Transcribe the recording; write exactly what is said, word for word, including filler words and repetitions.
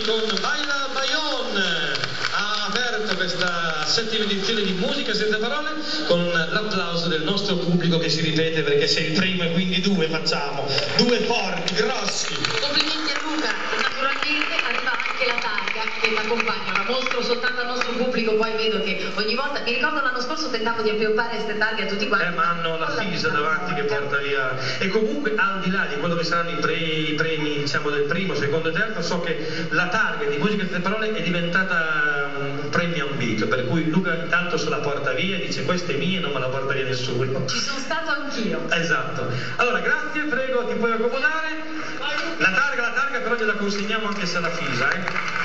con Baila Bayon ha aperto questa settima edizione di Musica Senza Parole con l'applauso del nostro pubblico che si ripete perché sei il primo e quindi due facciamo, due forti, grossi. Complimenti a Luca, e naturalmente arriva anche la targa che l'accompagna, la mostro soltanto al nostro pubblico, poi vedo che ogni volta, mi ricordo l'anno scorso tentavo di appioppare queste targhe a tutti quanti. Eh, ma hanno la fisa davanti che porta via. E comunque al di là di quello che saranno i, pre, i premi, diciamo, del primo, secondo e terzo, so che la targa di Musica Senza Parole è diventata un premium big, per cui Luca intanto se la porta via e dice questa è mia e non me la porta via nessuno. Ci sono stato anch'io. Esatto. Allora, grazie, prego, ti puoi accomodare. La targa, la targa però gliela consegniamo anche se la fisa, eh.